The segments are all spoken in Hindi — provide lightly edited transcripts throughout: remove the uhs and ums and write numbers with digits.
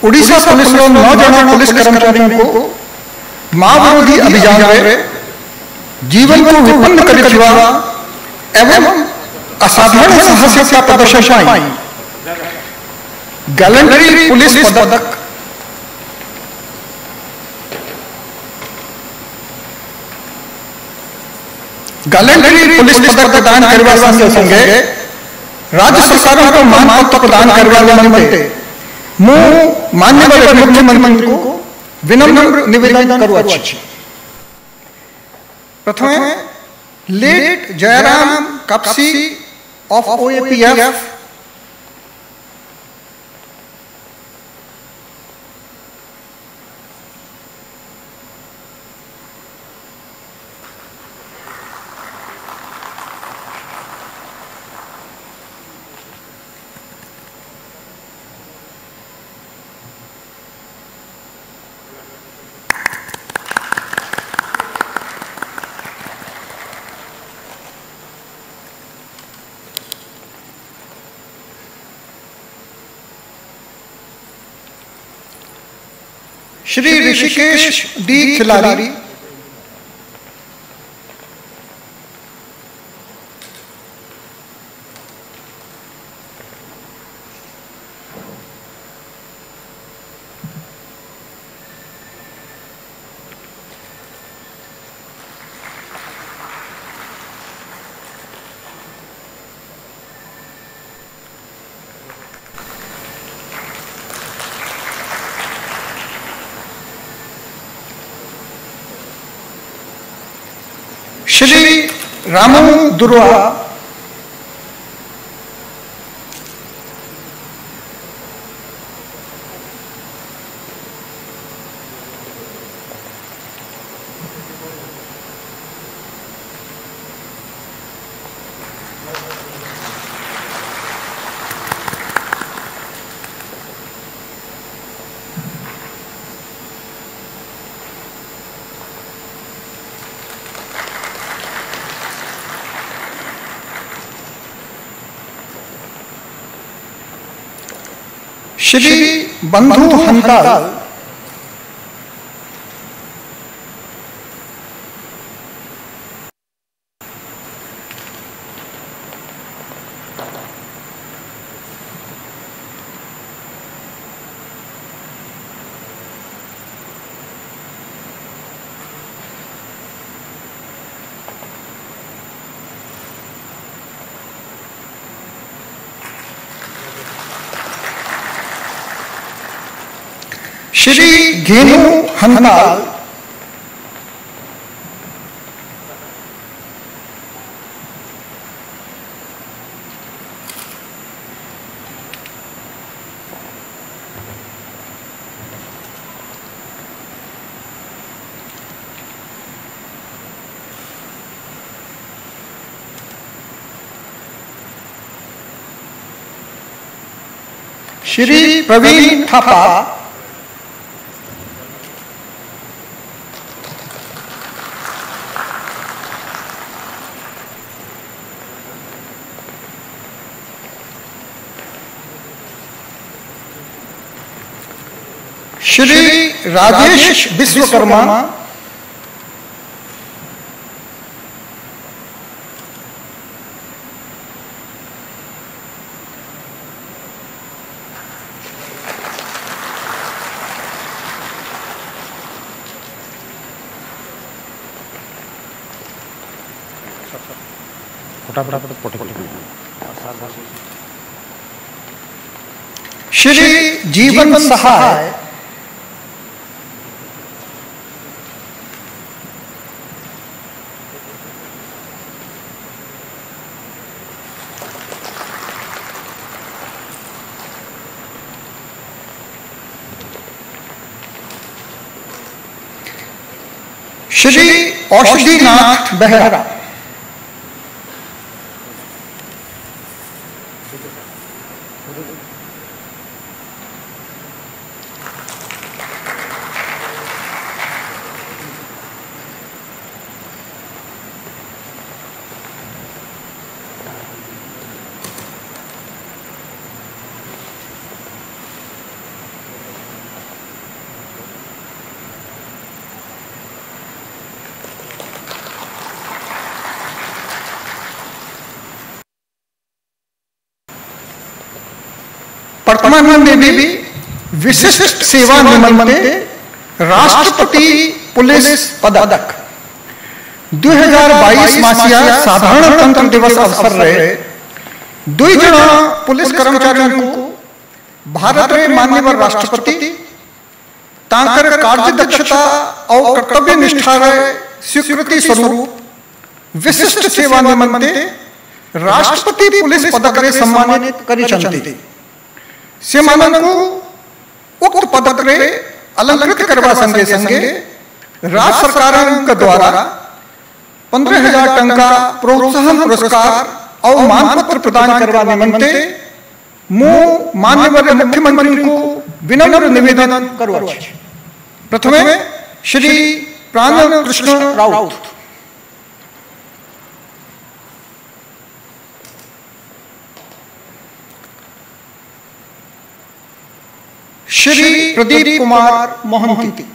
ओडिशा पुलिस 9 जन पुलिस कर्मचारियों को मां विरोधी अभियान रे जीवन को विपन्न करिथिवा एवं असाधारण साहसिकता प्रदर्शन पाई गैलेंट्री पुलिस पदक गैलेंट्री पुलिस पदक प्रदान करवा संगे संगे राज्य सरकार को मान पत्र प्रदान करवा निमंते मु माननीय मुख्यमंत्री को विनम्र निवेदन करुअछि। प्रथमे late Jayram Kapsi of OAPF Shri Rishikesh D Khilari Shri Ramu Durva Shri बंधु हंताल श्री घेनु हंताल श्री प्रवीण थापा श्री राजेश विश्वकर्मा श्री जीवन सहाय श्री औषधीनाथ बेहरा वर्तमान में भी विशिष्ट सेवा निमंत्रण राष्ट्रपति पुलिस पदक 2022 मासिया साधारणतंत्र दिवस अवसर रहे 2 जन पुलिस कर्मचारियों को भारत रे माननीय राष्ट्रपति तांकर कार्यदक्षता और कर्तव्य निष्ठा स्वीकृति स्वरूप विशिष्ट सेवा निमंत्रण राष्ट्रपति पुलिस पदक रे सम्मानित करिछंती। सेमानन को उक्त पदक रे अलंकृत करवा संगे संगे राज्य सरकार के द्वारा 15,000 टंका प्रोत्साहन पुरस्कार और मानपत्र प्रदान करवा निमंते मु माननीय मुख्यमंत्री को विनम्र निवेदन करुछि। प्रथमे श्री प्राण कृष्ण राउत, श्री प्रदीप कुमार मोहंती,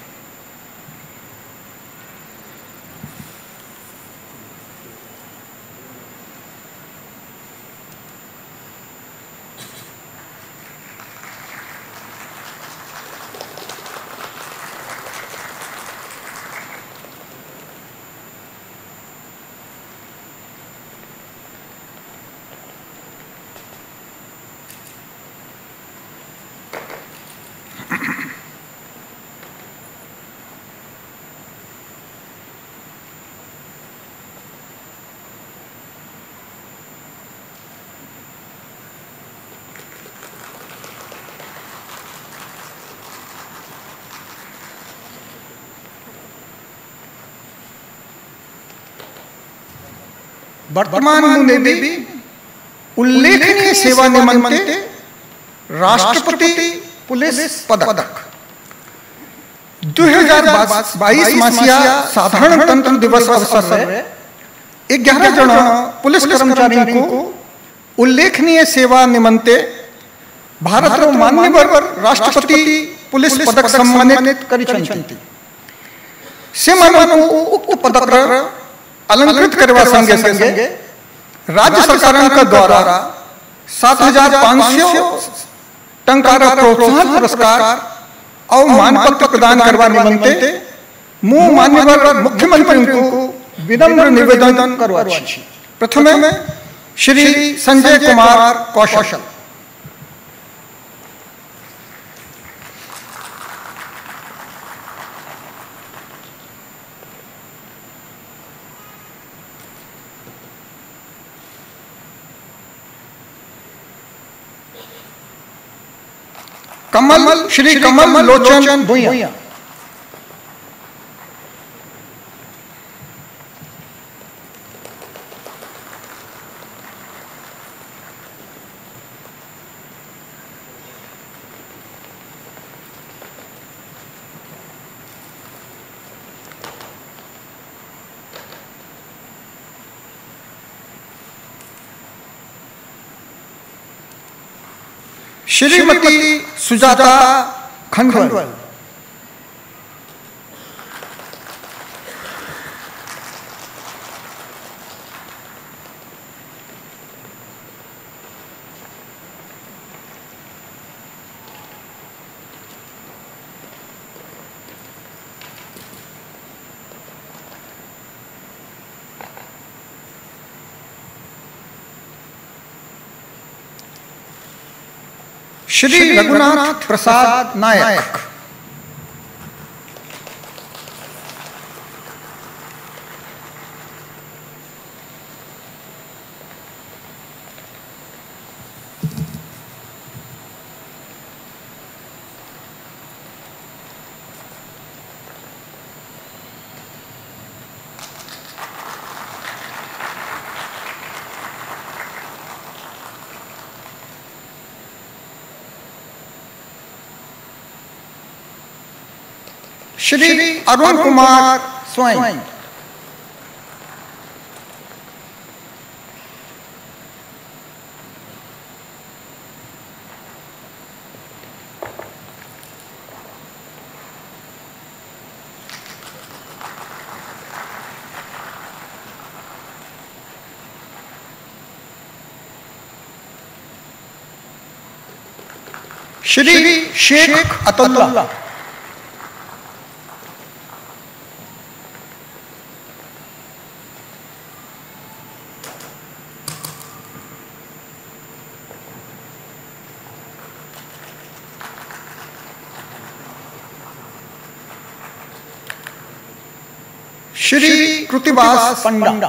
वर्तमान में भी उल्लेखनीय सेवा निमंत्रण राष्ट्रपति पुलिस पदक 2022 मासिया साधारणतंत्र दिवस अवसर रे 11 जन पुलिस कर्मचारियों को उल्लेखनीय सेवा निमंत्रण भारत रो माननीय राष्ट्रपति पुलिस पदक सम्मानित करिछंती। सेमानन को उक्त पदक अलंकृत करवा संगे संगे राज्य सरकार के द्वारा 7,500 टंका प्रोत्साहन पुरस्कार और मानपत्र प्रदान करवा निमंते मु माननीय मुख्यमंत्री को विनम्र निवेदन करुछि। प्रथमे श्री संजय कुमार कौशल, श्री कमल लोचन भुइया, श्रीमती सुजाता खंडवाल, श्री रघुनाथ प्रसाद नायक, श्री अरुण कुमार स्वयं, श्री शेख अतुल्ला, श्री कृतिवास पंडा,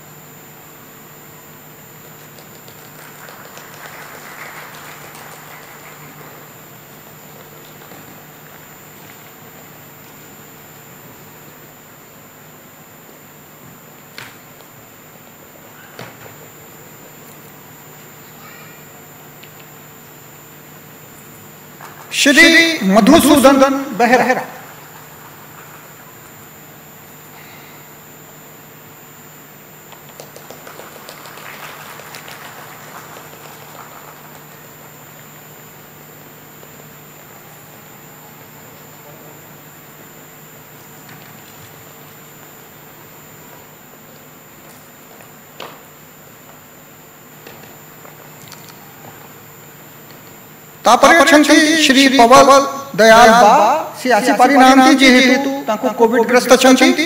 श्री मधुसूदन बेहरा, श्री पवल दयाल बा सी आसी परिणाम जेहेतु ताको कोविड ग्रस्त छंती।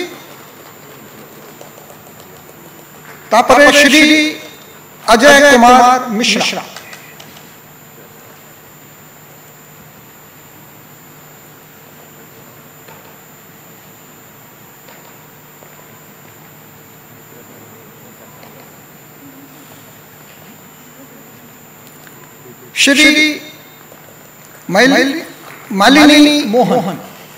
तापरे श्री अजय कुमार मिश्रा, श्री मालिनी मोहन,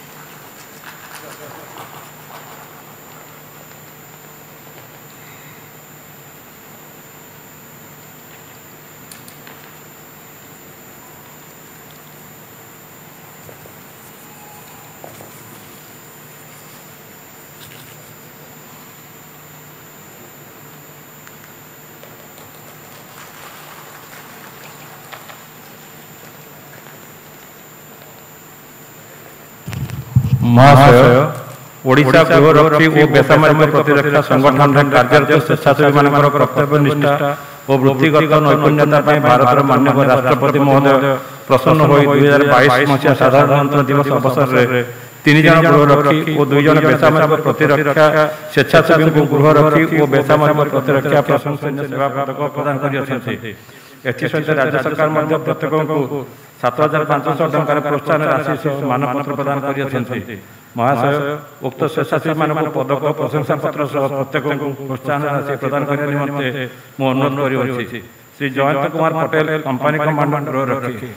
महाशय ओडिशा गृहरक्षी और बेसामरिक प्रतिरक्षा संगठन कार्यरत स्वेच्छासेवी मानकर कर्तव्यनिष्ठा और वृत्तिगत नैपुण्यता भारत माननीय राष्ट्रपति महोदय प्रसन्न हो 2022 मसीहा साधारणतंत्र दिवस अवसर में 3 जन गृहरक्षी और 2 जन बेसामरिक प्रतिरक्षा स्वेच्छासेवी को गृहरक्षी और बेसामरिक प्रतिरक्षा प्रशंसनीय सेवा पदक प्रदान कर एसहित राज्य सरकार प्रत्येक को 7,500 टंकार प्रोत्साहन राशि मानपत्र प्रदान कर महाशय उक्त स्वेच्छासेवी मान पदक प्रशंसा पत्र प्रत्येक को प्रोत्साहन राशि प्रदान करने निमंते मु अनुरोध कर श्री जयंत कुमार पटेल कंपनी कमांडेंट गृहरक्षी।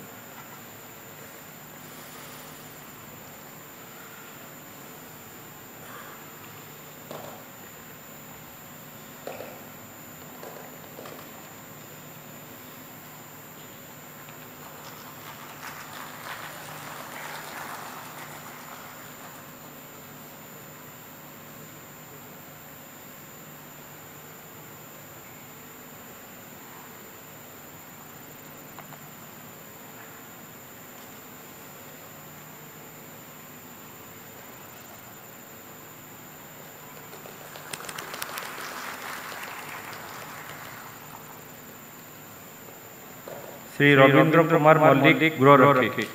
श्री रविंद्र कुमार मल्लिक गृहरक्षी।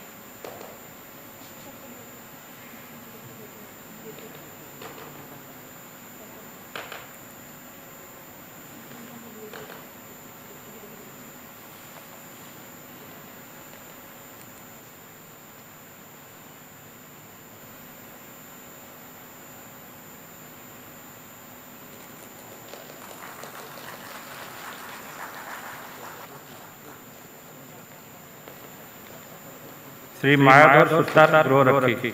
श्री मायाधर सुतार गृहरक्षी।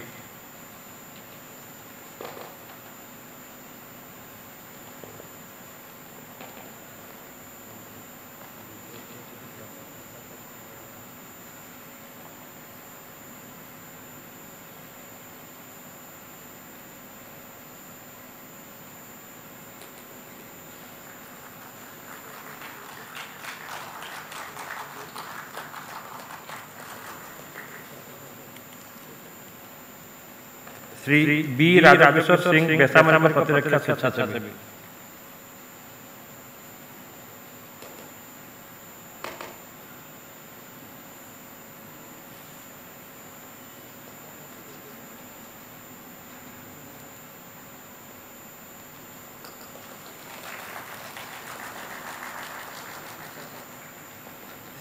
श्री बी राजेश्वर सिंह बेसामरिक प्रतिरक्षा स्वेच्छासेवी।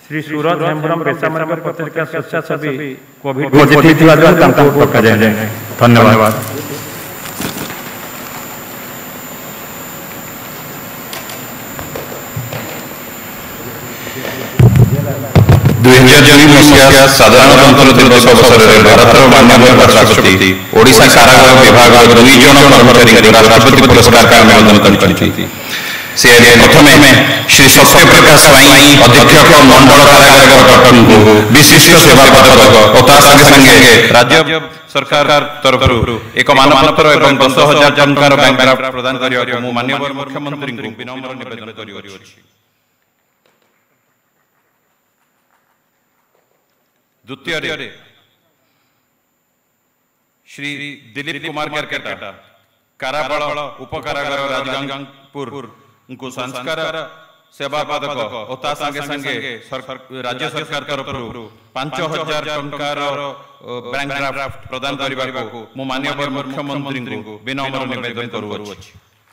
श्री सूरज हेम्ब्रम बेसामरिक पत्रिका स्वेच्छासेवी कोविड पॉजिटिव जाए। धन्यवाद। 2002 मसीहा साधारणतंत्र दिवस अवसर भारत माननीय राष्ट्रपति ओडिशा कारागार विभाग 2 जन कर्मचारी राष्ट्रपति पुरस्कार का आयोजन करते। से प्रथम श्री सत्य प्रकाश अधीक्षक मंडल कारागार को विशिष्ट सेवा पदक और संगे राज्य सरकार तरफ एक मानपत्र और 10,000 टंकार बैंक ड्राफ्ट प्रदान करने माननीय मुख्यमंत्री को विनम्र निवेदन करियो। द्वितीय श्री दिलीप कुमार केरकेटा काराबल उपकारागार राजगंगपुर को संस्कार सेवा पदक और संगे राज्य सरकार तरफ 5,000 टंकार बैंक ड्राफ्ट प्रदान करने को माननीय मुख्यमंत्री को विनम्र निवेदन करुअछि।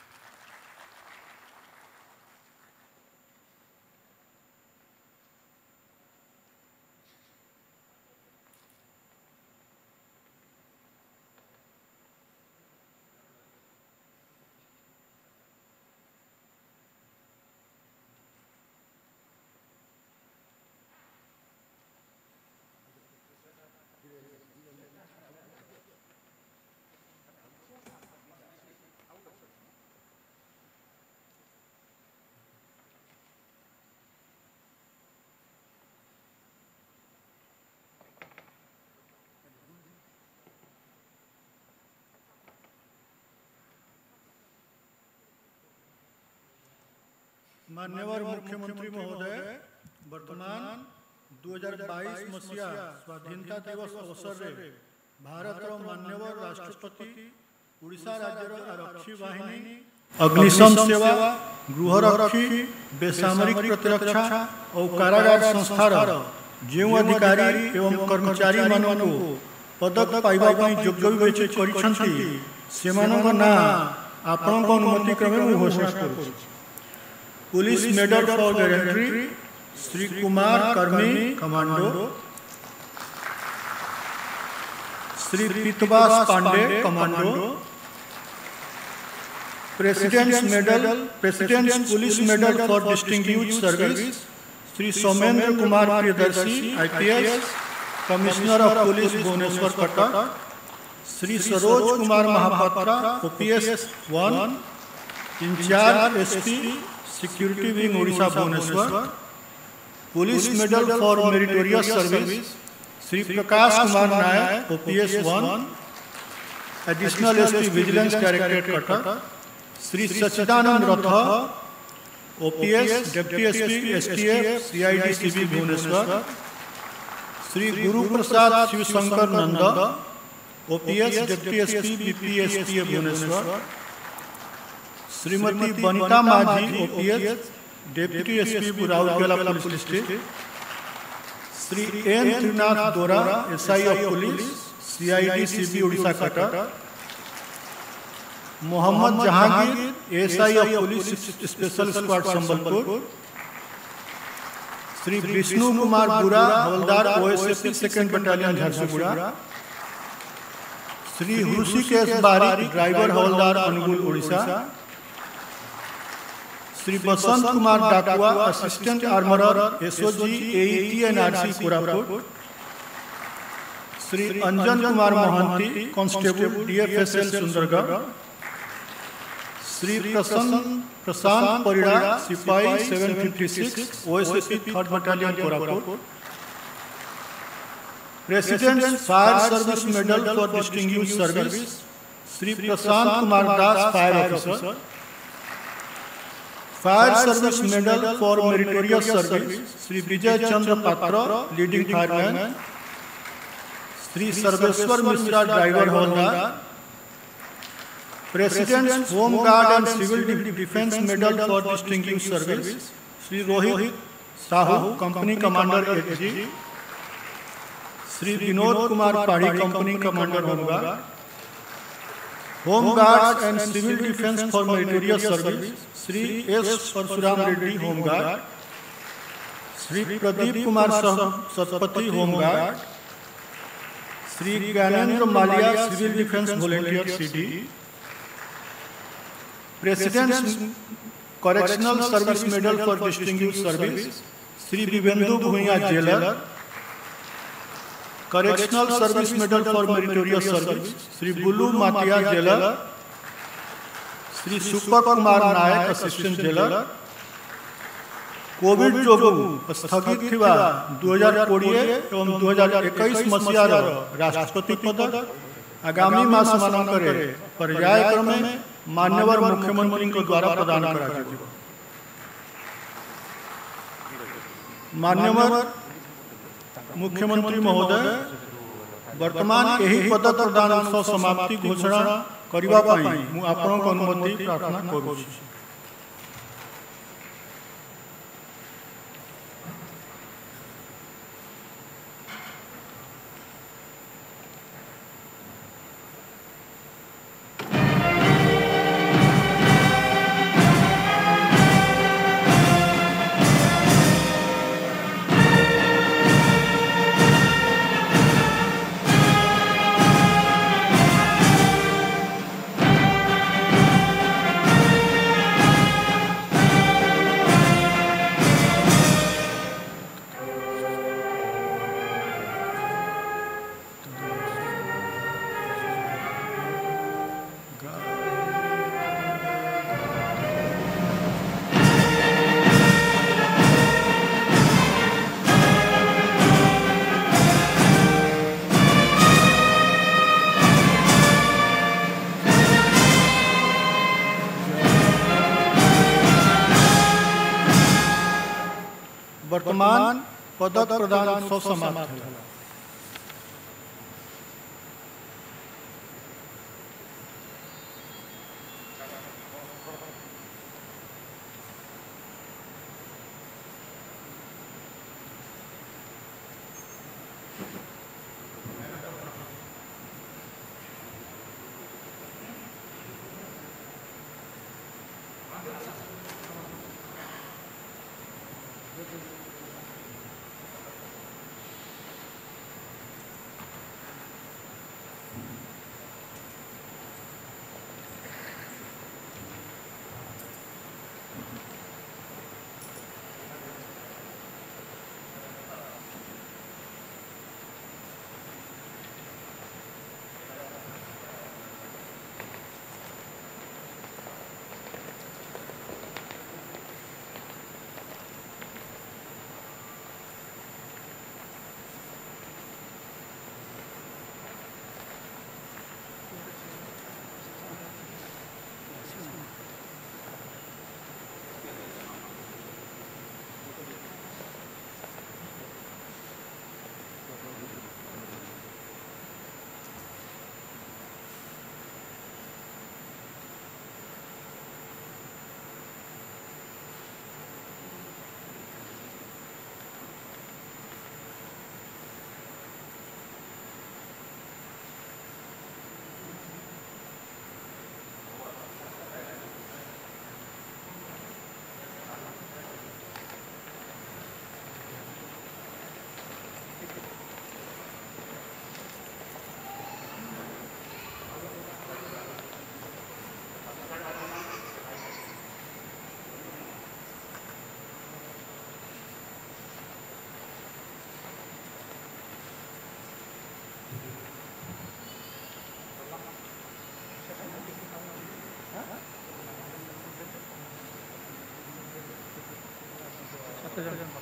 माननीय मुख्यमंत्री महोदय, वर्तमान 2022 मसीहा स्वाधीनता दिवस अवसर रे भारत माननीय राष्ट्रपति ओडिशा राज्य आरक्षी बाहिनी अग्निशम सेवा गृहरक्षी बेसामरिक प्रतिरक्षा और कारागार संस्थार जो अधिकारी एवं कर्मचारी मानू पदक पाइबा योग्य विवेचित कर ना आपण अनुमति क्रमे घोषणा करुछि। Police medal for gallantry Shri Kumar Karmi commando, Shri Pitabas Pande commando. President's police medal for distinguished service Shri Somendra Kumar Priyadarshi IPS commissioner of police Bhubaneswar Cuttack. Shri Saroj Kumar Mahapatra OPS 1 in charge SP security wing Odisha Bhubaneswar. Police medal for meritorious service Shri Prakash Kumar Nayak OPS 1 additional SP vigilance directorate Cuttack. Shri Sachidananda Rath OPS deputy SP STF CID CB Bhubaneswar. Shri Guru Prasad Shivshankar Nanda OPS deputy SP BPSPA Bhubaneswar. Shrimati Banita Majhi OPS deputy SP Rourkela police district. Shri N Trinath Dora SI of police CID CB Odisha Cuttack. Mohammad Jahangir SI of police special squad Sambalpur. Shri Vishnu Kumar Bura हवलदार OSFP 2nd battalion Jharsuguda. Shri Rishikesh Barik driver हवलदार Angul Odisha. Shri Basant Kumar Dakua assistant armourer SOG AET NRC Koraput. Shri Anjan Kumar Mohanty constable DFSL Sundargarh. Shri Prashant Parida सिपाही 756 OSFP 3rd battalion Koraput. President fire service medal for distinguished service Shri Prashant Kumar Das fire officer. Fire service medal for meritorious service Shri Vijay Chandra Patra leading fireman. Shri Sarveshwar Mishra driver हवलदार। President home guard and civil defence medal for distinguished service Shri Rohit Sahu company commander HG। Shri Vinod Kumar Padhi company commander home guard and civil defence for meritorious service Shri S Parshuram Reddy home guard. Shri Pradeep Kumar Satpathy, home guard. Shri Gyanendra Malia, civil defence volunteer, CD। President correctional service medal for distinguished service, Shri Vivendu Bhuiya, jailer. Correctional service medal for meritorious service, Shri Bullu Matia, jailer. Shri Supar Kumar Nayak, assistant jailer. Covid जोगु स्थगित थिबा 2020 एवं 2021 मसीहार राष्ट्रपति पद आगामी मास मानकरे पर्याय क्रमे मान्यवर मुख्यमंत्री द्वारा प्रदान कराଯିब। मान्यवर मुख्यमंत्री महोदय, वर्तमान यही पद प्रदान समाप्ति घोषणा करबा पई मु आपनक अनुमति प्रार्थना करूछि। वर्तमान पद प्रदान समाप्त है। Gracias.